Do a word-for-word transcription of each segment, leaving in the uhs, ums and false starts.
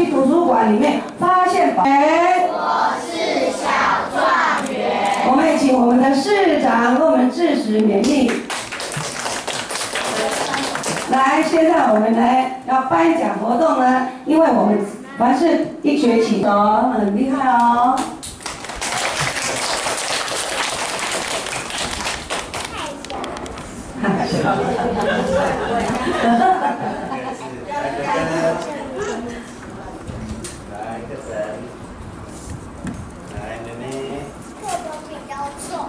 去图书馆里面发现宝贝。 我是小状元。 我们也请我们的市长给我们致辞勉励。来，现在我们来要颁奖活动呢，因为我们凡是一学期哦，很厉害哦。 来，个神，来，妹妹。 课本比较重。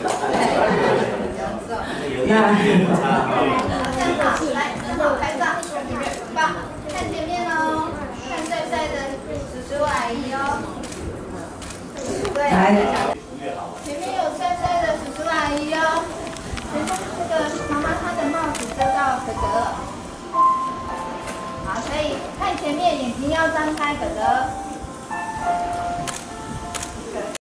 有点偏差哈。 站好，来，很好，拍照，很棒。看前面哦，看帅帅的叔叔阿姨哦。对，前面有帅帅的叔叔阿姨哦。这个妈妈她的帽子遮到哥哥了。好，可以看前面，眼睛要张开，哥哥。